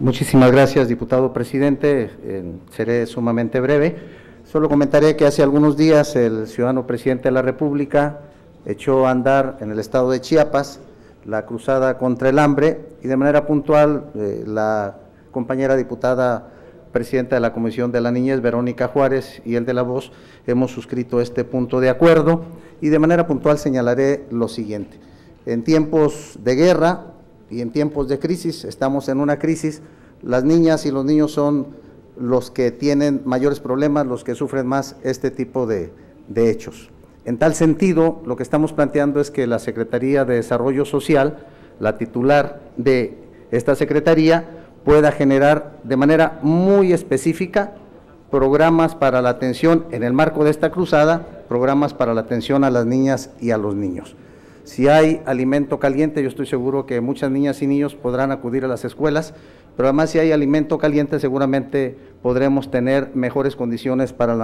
Muchísimas gracias, diputado presidente. Seré sumamente breve. Solo comentaré que hace algunos días el ciudadano presidente de la República echó a andar en el estado de Chiapas la cruzada contra el hambre y de manera puntual la compañera diputada presidenta de la Comisión de la Niñez, Verónica Juárez, y el de La Voz, hemos suscrito este punto de acuerdo y de manera puntual señalaré lo siguiente. En tiempos de guerra y en tiempos de crisis, estamos en una crisis, las niñas y los niños son los que tienen mayores problemas, los que sufren más este tipo de hechos. En tal sentido, lo que estamos planteando es que la Secretaría de Desarrollo Social, la titular de esta Secretaría, pueda generar de manera muy específica programas para la atención, en el marco de esta cruzada, programas para la atención a las niñas y a los niños. Si hay alimento caliente, yo estoy seguro que muchas niñas y niños podrán acudir a las escuelas, pero además si hay alimento caliente seguramente podremos tener mejores condiciones para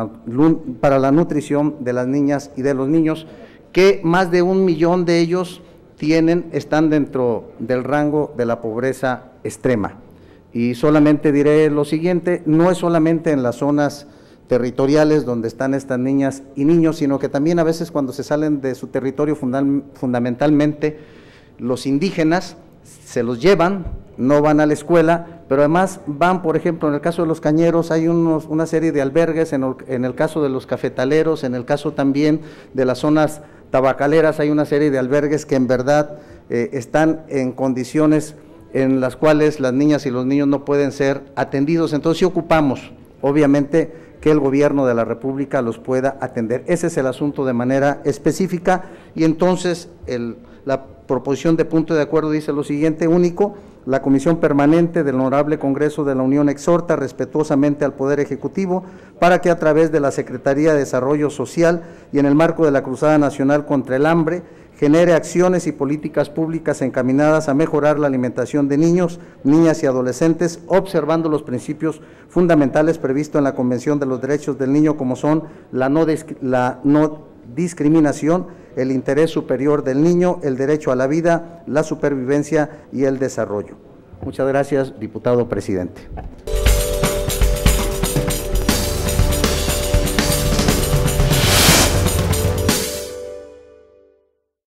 la nutrición de las niñas y de los niños, que más de 1 millón de ellos están dentro del rango de la pobreza extrema. Y solamente diré lo siguiente, no es solamente en las zonas territoriales donde están estas niñas y niños, sino que también a veces cuando se salen de su territorio, fundamentalmente los indígenas, se los llevan, no van a la escuela, pero además van, por ejemplo, en el caso de los cañeros, hay una serie de albergues, en el caso de los cafetaleros, en el caso también de las zonas tabacaleras, hay una serie de albergues que en verdad están en condiciones en las cuales las niñas y los niños no pueden ser atendidos. Entonces sí ocupamos, obviamente, que el gobierno de la República los pueda atender. Ese es el asunto de manera específica y entonces la proposición de punto de acuerdo dice lo siguiente: único, la Comisión Permanente del Honorable Congreso de la Unión exhorta respetuosamente al Poder Ejecutivo para que a través de la Secretaría de Desarrollo Social y en el marco de la Cruzada Nacional contra el Hambre, genere acciones y políticas públicas encaminadas a mejorar la alimentación de niños, niñas y adolescentes, observando los principios fundamentales previstos en la Convención de los Derechos del Niño, como son la no discriminación, el interés superior del niño, el derecho a la vida, la supervivencia y el desarrollo. Muchas gracias, diputado presidente.